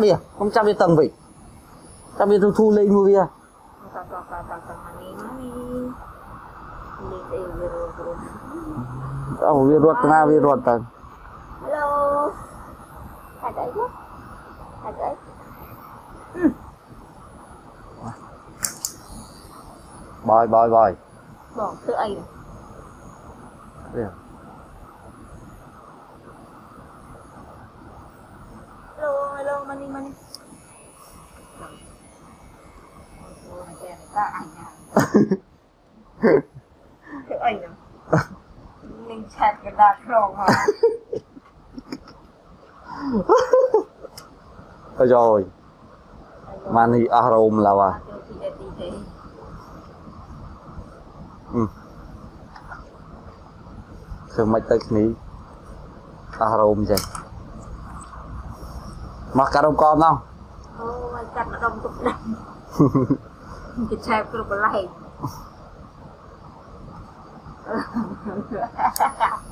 đi, không chăm đi tầng vậy. Chăm đi thu lên mua bia. Virus na virus tầng. Hello. Hai cái chứ. Hai cái. Bye. Bỏ thứ ấy này. Yeah. Hello, money. Thứ ấy nè. Mình chat cái đạc rộng hả? Thôi rồi. Mani arom là à. Khởi mạch tới ní arom vậy. Mặc cả đồng con không? Ôi, chặt nó đông tục đằng. Cái chẹp cái lnày.